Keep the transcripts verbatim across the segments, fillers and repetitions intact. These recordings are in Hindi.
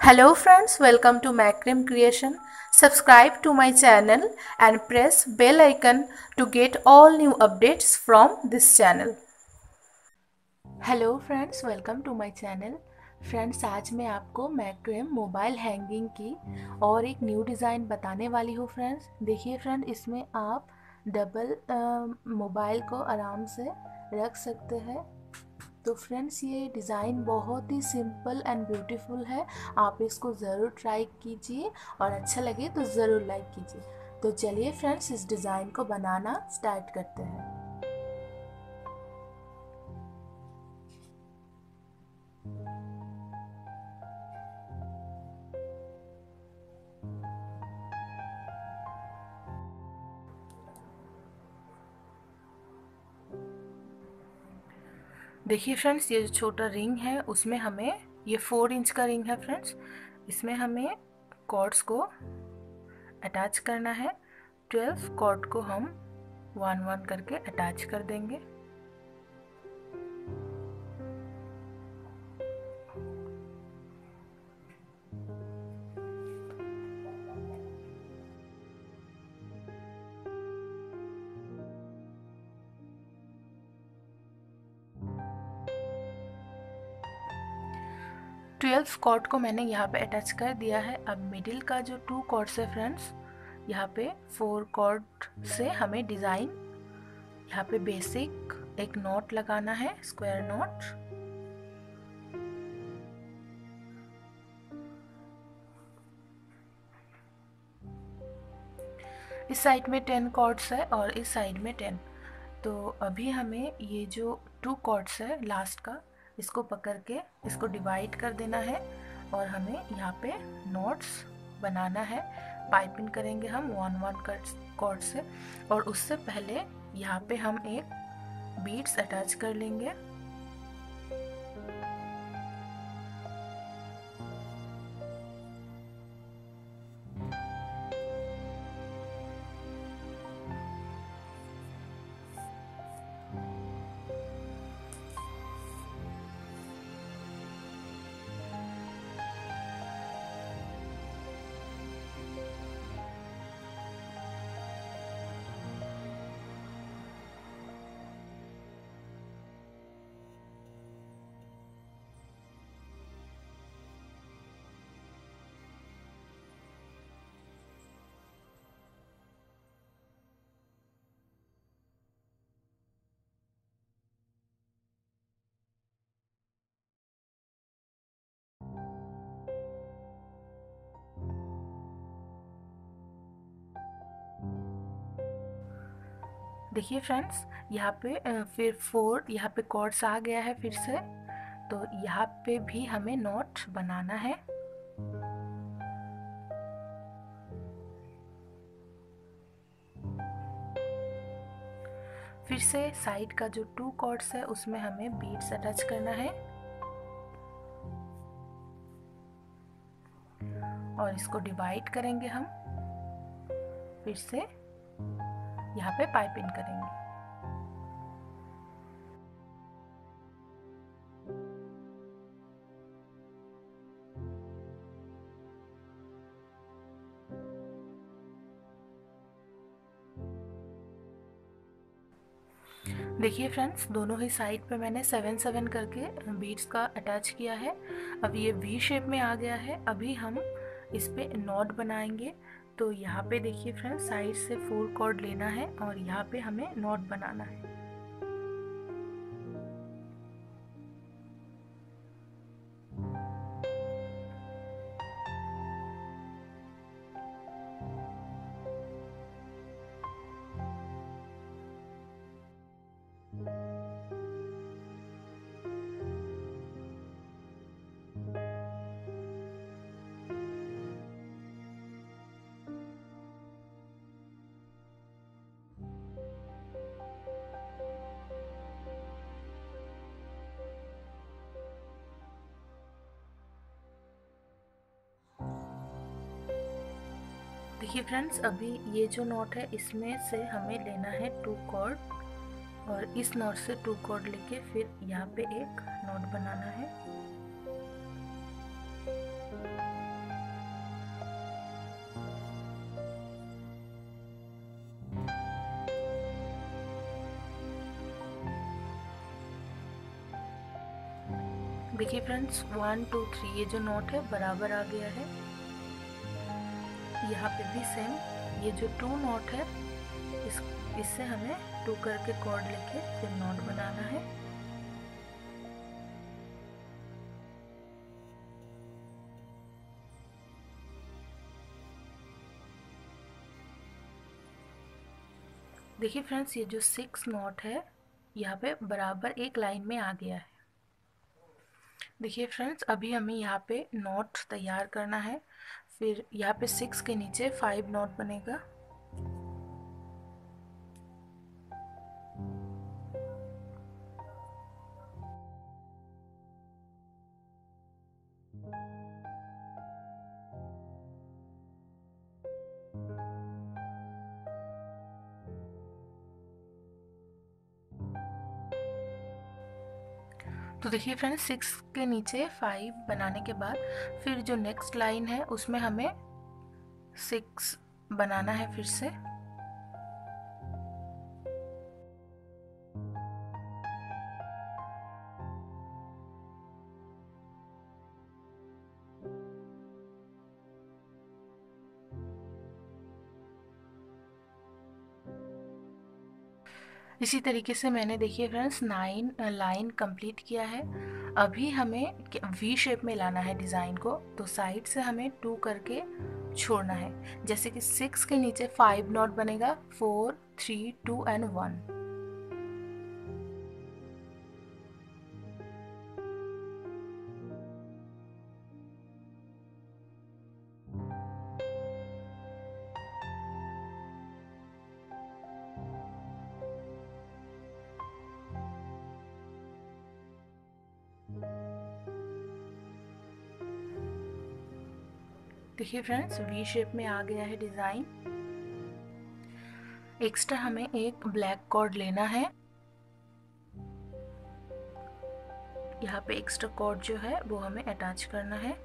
Hello friends, welcome to Macrim Creation. Subscribe to my channel and press bell icon to get all new updates from this channel. Hello friends, welcome to my channel. Friends आज मैं आपको मैक्रिम मोबाइल हैंगिंग की और एक न्यू डिज़ाइन बताने वाली हूँ। फ्रेंड्स देखिए फ्रेंड, इसमें आप डबल मोबाइल को आराम से रख सकते हैं। तो फ्रेंड्स ये डिज़ाइन बहुत ही सिंपल एंड ब्यूटीफुल है। आप इसको ज़रूर ट्राई कीजिए और अच्छा लगे तो ज़रूर लाइक कीजिए। तो चलिए फ्रेंड्स इस डिज़ाइन को बनाना स्टार्ट करते हैं। देखिए फ्रेंड्स, ये जो छोटा रिंग है उसमें हमें, ये फोर इंच का रिंग है फ्रेंड्स, इसमें हमें कॉर्ड्स को अटैच करना है। ट्वेल्व कॉर्ड को हम वन वन करके अटैच कर देंगे। ट्वेल्व कॉर्ड को मैंने यहाँ पे अटैच कर दिया है। अब मिडिल का जो टू कॉर्ड्स है फ्रेंड्स, यहाँ पे फोर कॉर्ड से हमें डिज़ाइन, यहाँ पे बेसिक एक नॉट लगाना है, स्क्वायर नॉट। इस साइड में टेन कॉर्ड्स है और इस साइड में टेन। तो अभी हमें ये जो टू कॉर्ड्स है लास्ट का, इसको पकड़ के इसको डिवाइड कर देना है और हमें यहाँ पे नोट्स बनाना है। पाइपिंग करेंगे हम वन वन कॉर्ड से, और उससे पहले यहाँ पे हम एक बीड्स अटैच कर लेंगे। देखिए फ्रेंड्स, यहाँ पे फिर फोर यहाँ पे कॉर्ड्स आ गया है फिर से, तो यहाँ पे भी हमें नॉट बनाना है। फिर से साइड का जो टू कॉर्ड्स है उसमें हमें बीड्स अटैच करना है और इसको डिवाइड करेंगे हम। फिर से यहाँ पे पाइपिंग करेंगे। देखिए फ्रेंड्स, दोनों ही साइड पे मैंने सेवन सेवन करके बीड्स का अटैच किया है। अब ये वी शेप में आ गया है। अभी हम इस पे नॉट बनाएंगे। तो यहाँ पे देखिए फ्रेंड्स, साइड से फोर कॉर्ड लेना है और यहाँ पे हमें नॉट बनाना है। देखिए फ्रेंड्स, अभी ये जो नॉट है इसमें से हमें लेना है टू कॉर्ड और इस नॉट से टू कॉर्ड लेके फिर यहाँ पे एक नॉट बनाना है। देखिए फ्रेंड्स, वन टू थ्री ये जो नोट है बराबर आ गया है। यहाँ पे भी सेम ये जो टू नोट है इस इससे हमें टू करके कॉर्ड लेके फिर नोट बनाना है। देखिए फ्रेंड्स, ये जो सिक्स नोट है यहाँ पे बराबर एक लाइन में आ गया है। देखिए फ्रेंड्स, अभी हमें यहाँ पे नोट तैयार करना है। फिर यहाँ पे सिक्स के नीचे फाइव नोट बनेगा। तो देखिए फ्रेंड्स, सिक्स के नीचे फाइव बनाने के बाद फिर जो नेक्स्ट लाइन है उसमें हमें सिक्स बनाना है फिर से। इसी तरीके से मैंने देखिए फ्रेंड्स नाइन लाइन कंप्लीट किया है। अभी हमें वी शेप में लाना है डिज़ाइन को, तो साइड से हमें टू करके छोड़ना है। जैसे कि सिक्स के नीचे फाइव नोट बनेगा, four three two and one. देखिए फ्रेंड्स, वी शेप में आ गया है डिज़ाइन। एक्स्ट्रा हमें एक ब्लैक कॉर्ड लेना है। यहाँ पे एक्स्ट्रा कॉर्ड जो है वो हमें अटैच करना है।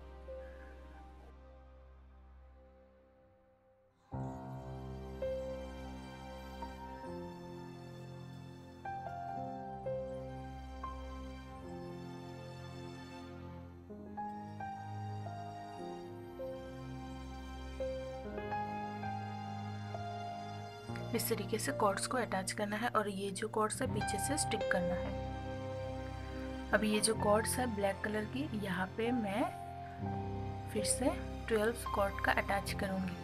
इस तरीके से कॉर्ड्स को अटैच करना है और ये जो कॉर्ड्स है पीछे से स्टिक करना है। अभी ये जो कॉर्ड्स है ब्लैक कलर की, यहाँ पे मैं फिर से ट्वेल्व कॉर्ड का अटैच करूँगी।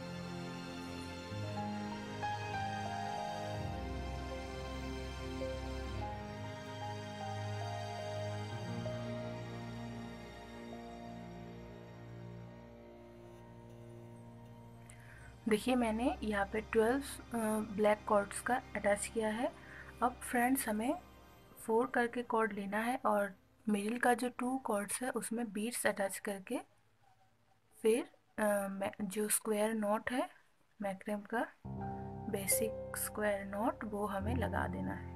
देखिए मैंने यहाँ पे ट्वेल्व ब्लैक कॉर्ड्स का अटैच किया है। अब फ्रेंड्स हमें फोर करके कॉर्ड लेना है और मिडिल का जो टू कॉर्ड्स है उसमें बीट्स अटैच करके फिर आ, जो स्क्वायर नोट है मैक्रेम का बेसिक स्क्वायर नोट वो हमें लगा देना है।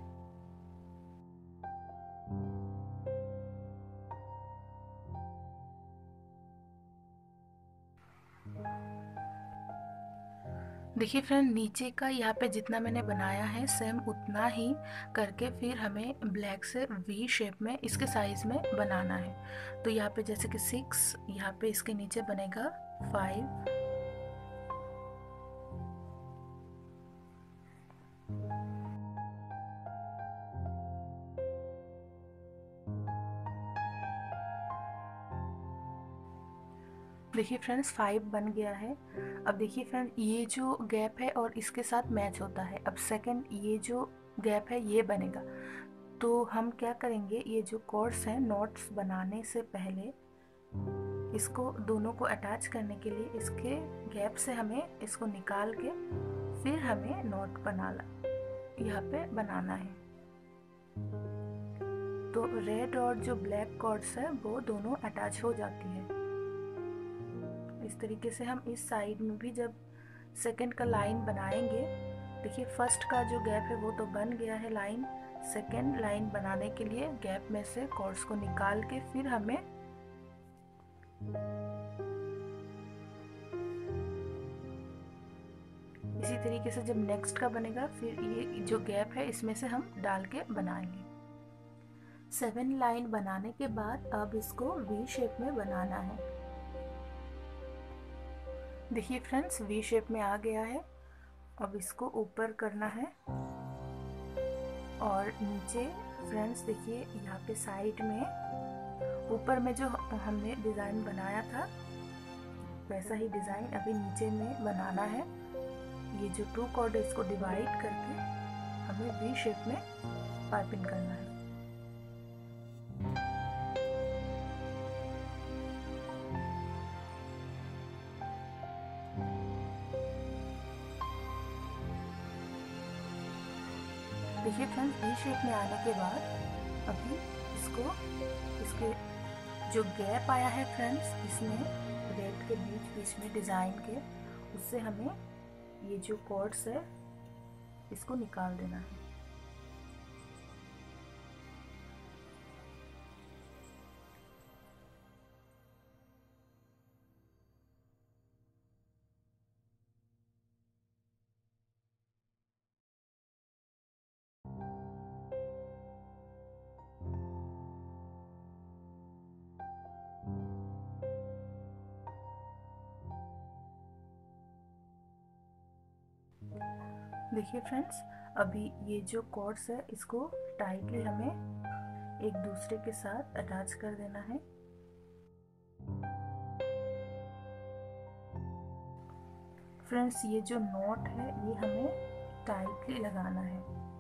देखिए फ्रेंड, नीचे का यहाँ पे जितना मैंने बनाया है सेम उतना ही करके फिर हमें ब्लैक से वी शेप में इसके साइज में बनाना है। तो यहाँ पे जैसे कि सिक्स, यहाँ पे इसके नीचे बनेगा फाइव, देखिए फ्रेंड्स फाइव बन गया है। अब देखिए फ्रेंड, ये जो गैप है और इसके साथ मैच होता है। अब सेकंड ये जो गैप है ये बनेगा। तो हम क्या करेंगे, ये जो कॉर्ड्स हैं नोट्स बनाने से पहले इसको दोनों को अटैच करने के लिए इसके गैप से हमें इसको निकाल के फिर हमें नोट बनाना यहाँ पे बनाना है। तो रेड और जो ब्लैक कॉर्ड्स है वो दोनों अटैच हो जाती है। इस तरीके से हम इस साइड में भी जब सेकंड का लाइन बनाएंगे, देखिए फर्स्ट का जो गैप है वो तो बन गया है लाइन। सेकंड लाइन बनाने के लिए गैप में से कॉर्ड्स को निकाल के फिर हमें इसी तरीके से जब नेक्स्ट का बनेगा फिर ये जो गैप है इसमें से हम डाल के बनाएंगे। सेवन लाइन बनाने के बाद अब इसको वी शेप में बनाना है। देखिए फ्रेंड्स, वी शेप में आ गया है। अब इसको ऊपर करना है और नीचे फ्रेंड्स देखिए यहाँ पे साइड में ऊपर में जो हमने डिज़ाइन बनाया था वैसा ही डिज़ाइन अभी नीचे में बनाना है। ये जो टू कॉर्ड है इसको डिवाइड करके हमें वी शेप में पाइपिंग करना है। देखिए फ्रेंड्स, वी शेप में आने के बाद अभी इसको इसके जो गैप आया है फ्रेंड्स इसमें रेड के बीच बीच में डिज़ाइन के, उससे हमें ये जो कॉर्ड्स है इसको निकाल देना है। देखिए फ्रेंड्स, अभी ये जो कॉर्ड्स है इसको टाइटली हमें एक दूसरे के साथ अटैच कर देना है। फ्रेंड्स, ये जो नॉट है ये हमें टाइटली लगाना है।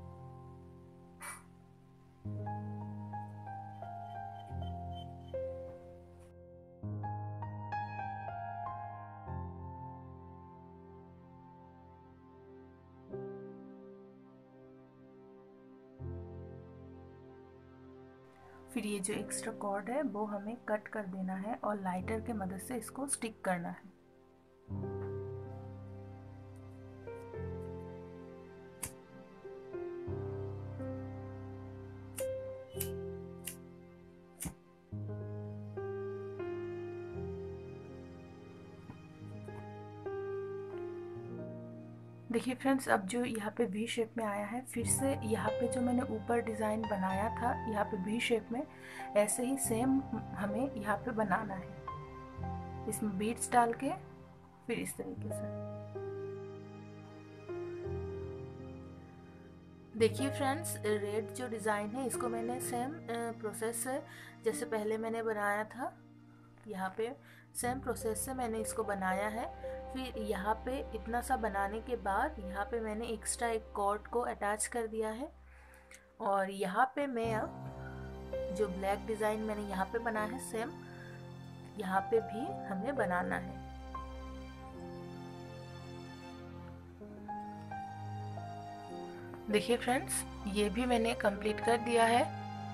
फिर ये जो एक्स्ट्रा कॉर्ड है वो हमें कट कर देना है और लाइटर के मदद से इसको स्टिक करना है। देखिए फ्रेंड्स, अब जो यहाँ पे वी शेप में आया है, फिर से यहाँ पे जो मैंने ऊपर डिज़ाइन बनाया था यहाँ पे वी शेप में, ऐसे ही सेम हमें यहाँ पे बनाना है। इसमें बीड्स डाल के फिर इस तरीके से। देखिए फ्रेंड्स, रेड जो डिज़ाइन है इसको मैंने सेम प्रोसेस से जैसे पहले मैंने बनाया था, यहाँ पे सेम प्रोसेस से मैंने इसको बनाया है। फिर यहाँ पे इतना सा बनाने के बाद यहाँ पे मैंने एक्स्ट्रा एक कॉर्ड को अटैच कर दिया है और यहाँ पे मैं अब जो ब्लैक डिज़ाइन मैंने यहाँ पे बनाया है सेम यहाँ पे भी हमें बनाना है। देखिए फ्रेंड्स, ये भी मैंने कंप्लीट कर दिया है।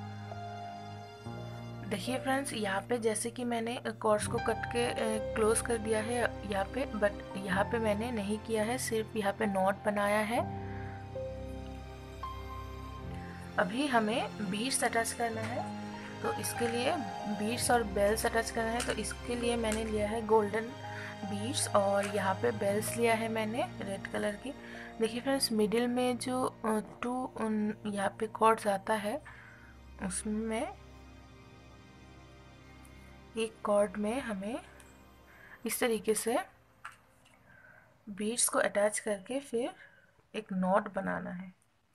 देखिए फ्रेंड्स, यहाँ पे जैसे कि मैंने कॉर्ड्स को कट के क्लोज कर दिया है यहाँ पे, बट यहाँ पे मैंने नहीं किया है, सिर्फ यहाँ पे नॉट बनाया है। अभी हमें बीड्स अटैच करना है, तो इसके लिए बीड्स और बेल्स अटैच करना है। तो इसके लिए मैंने लिया है गोल्डन बीड्स और यहाँ पे बेल्स लिया है मैंने रेड कलर की। देखिए फ्रेंड्स, मिडिल में जो टू यहाँ पे कॉर्ड्स आता है उसमें एक कॉर्ड में हमें इस तरीके से बीड्स को अटैच करके फिर एक नॉट बनाना है।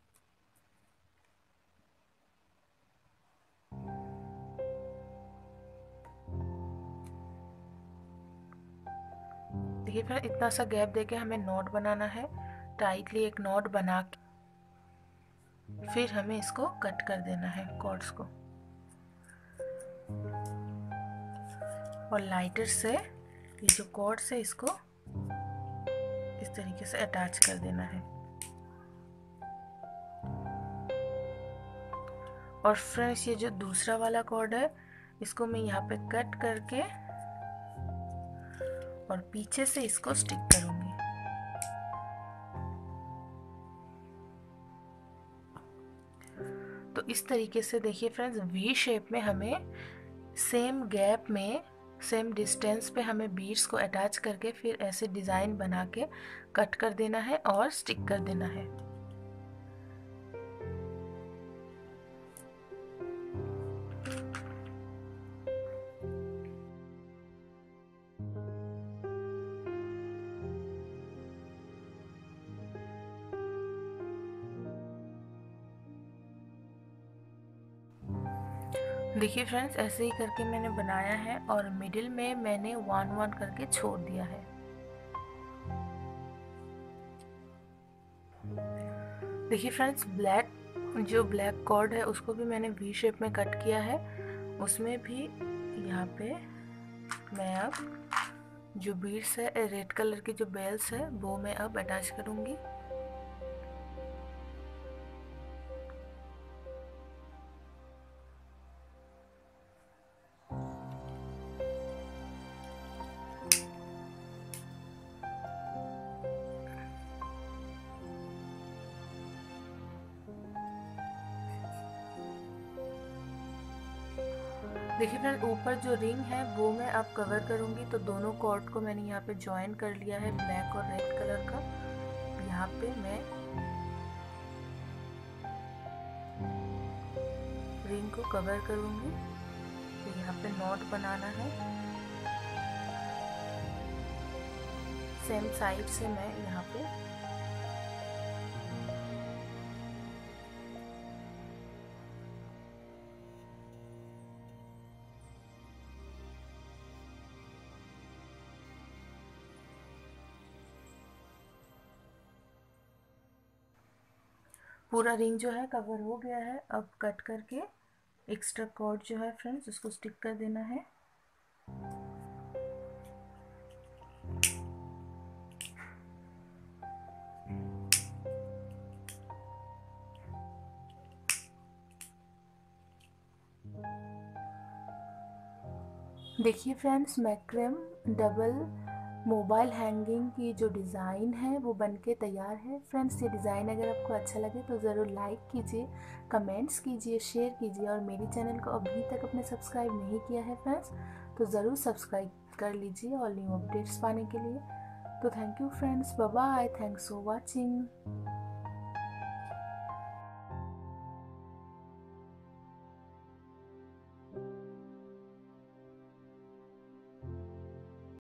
देखिए फिर इतना सा गैप देके हमें नॉट बनाना है, टाइटली एक नॉट बना के फिर हमें इसको कट कर देना है कॉर्ड्स को और लाइटर से ये जो कॉर्ड्स है इसको इस तरीके से अटैच कर देना है। और फ्रेंड्स, ये जो दूसरा वाला कॉर्ड है इसको मैं यहाँ पे कट करके और पीछे से इसको स्टिक करूंगी। तो इस तरीके से देखिए फ्रेंड्स, वी शेप में हमें सेम गैप में सेम डिस्टेंस पे हमें बीड्स को अटैच करके फिर ऐसे डिज़ाइन बना के कट कर देना है और स्टिक कर देना है। देखिए फ्रेंड्स, ऐसे ही करके मैंने बनाया है और मिडिल में मैंने वन वन करके छोड़ दिया है। देखिए फ्रेंड्स, ब्लैक जो ब्लैक कॉर्ड है उसको भी मैंने वी शेप में कट किया है। उसमें भी यहाँ पे मैं अब जो बीड्स है, रेड कलर की जो बेल्स है, वो मैं अब अटैच करूँगी। देखिए फ्रेंड, ऊपर जो रिंग है वो मैं अब कवर करूँगी। तो दोनों कॉर्ड को मैंने यहाँ पे जॉइन कर लिया है, ब्लैक और रेड कलर का। यहाँ पे मैं रिंग को कवर करूँगी। तो यहाँ पे नॉट बनाना है। सेम साइड से मैं यहाँ पे पूरा रिंग जो है कवर हो गया है। अब कट करके एक्स्ट्रा कॉर्ड जो है फ्रेंड्स उसको स्टिक कर देना है। देखिए friends, macrame double mobile hanging की जो डिज़ाइन है वो बनके तैयार है। फ्रेंड्स, ये डिज़ाइन अगर आपको अच्छा लगे तो ज़रूर लाइक कीजिए, कमेंट्स कीजिए, शेयर कीजिए और मेरे चैनल को अभी तक अपने सब्सक्राइब नहीं किया है फ्रेंड्स तो ज़रूर सब्सक्राइब कर लीजिए और न्यू अपडेट्स पाने के लिए। तो thank you friends, bye bye, thanks for watching.